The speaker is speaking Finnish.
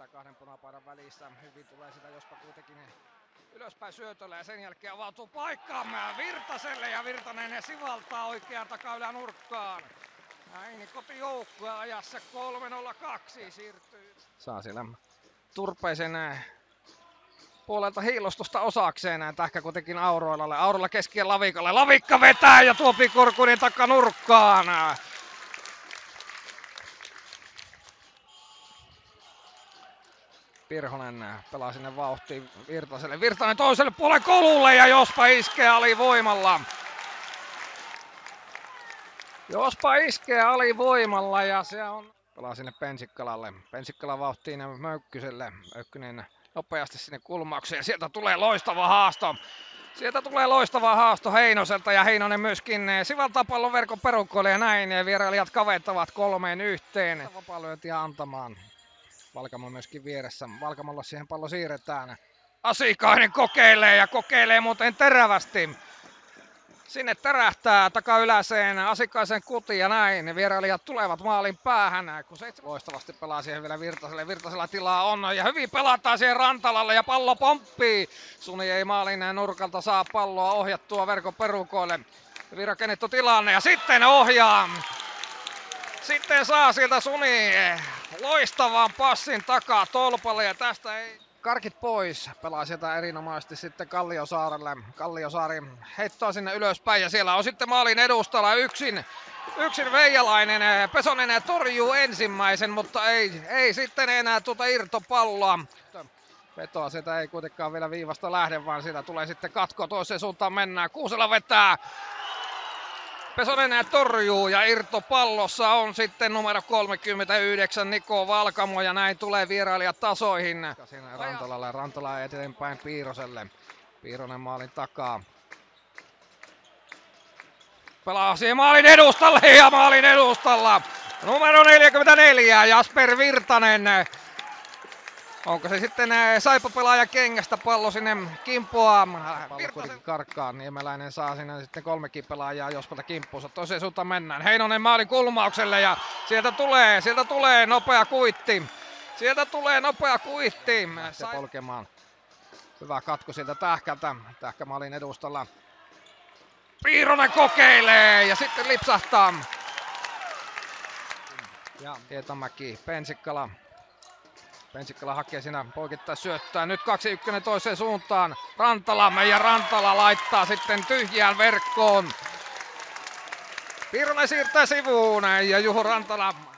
Yrittää kahden punapaidan välissä. Hyvin tulee sitä jospa kuitenkin ylöspäin syötöllä ja sen jälkeen avautuu paikkaan Virtaselle ja Virtanen sivaltaa oikeaan takaylänurkkaan. Näin kotijoukkue ajassa 3:02 siirtyy. Saa siellä Turpeisen puolelta hiilostusta osakseen. Tähkä kuitenkin Auroilalle. Auroilla keskiä Lavikalle. Lavikka vetää ja Tuopi Kurkunin takanurkkaan. Pirhonen pelaa sinne vauhtiin Virtaselle. Virtanen toiselle puolelle Kolulle ja Jospa iskee alivoimalla. Jospa iskee alivoimalla ja se on... Pelaa sinne Pensikkalalle. Pensikkala vauhtiin Möykkyselle. Möykkynen nopeasti sinne kulmaukseen ja sieltä tulee loistava haasto. Sieltä tulee loistava haasto Heinoselta ja Heinonen myöskin sivaltaa pallon verkon perukoille ja näin. Ja vierailijat kaventavat 3-1. Vapaalyöntiä antamaan. Valkamo myöskin vieressä. Valkamolla siihen pallo siirretään. Asikainen kokeilee muuten terävästi. Sinne tärähtää takayläseen Asikaisen kuti ja näin. Vierailijat tulevat maalin päähän. Kun loistavasti pelaa siihen vielä Virtaselle. Virtasella tilaa on ja hyvin pelataan siihen Rantalalle ja pallo pomppii. Suni ei maalin nurkalta saa palloa ohjattua verkon perukoille. Hyvin rakennettu tilanne ja sitten ohjaa. Sitten saa sieltä Suni loistavan passin takaa tolpalle ja tästä ei... Karkit pois, pelaa sieltä erinomaisesti sitten Kalliosaarelle. Kalliosaari heittoa sinne ylöspäin ja siellä on sitten maalin edustalla yksin Veijalainen. Pesonen torjuu ensimmäisen, mutta ei sitten enää tuota irtopalloa. Vetoa sieltä ei kuitenkaan vielä viivasta lähde, vaan siitä tulee sitten katko toiseen suuntaan mennään. Kuusela vetää. Pesonen torjuu ja irtopallossa on sitten numero 39 Niko Valkamo ja näin tulee vierailijat tasoihin. Rantalalle, Rantala eteenpäin Piiroselle. Piironen maalin takaa. Pelaa siihen maalin edustalle ja maalin edustalla numero 44 Jasper Virtanen. Onko se sitten Saipa-pelaajan kengästä pallo sinne kimpoaa. Pallo kuitenkin karkkaa. Niemeläinen saa sinne sitten 3 pelaajaa Jospalta kimppuunsa. Toiseen suuntaan mennään. Heinonen maalin kulmaukselle ja sieltä tulee nopea kuitti. Sieltä tulee nopea kuitti. Polkemaan. Hyvä katko sieltä Tähkältä. Tähkä maalin edustalla. Piironen kokeilee ja sitten lipsahtaa. Ja Hietamäki, Pensikkala. Pensikkala hakee siinä poikittain syöttää. Nyt 2-1 toiseen suuntaan. Rantala laittaa sitten tyhjään verkkoon. Piironen siirtää sivuun ja Juho Rantala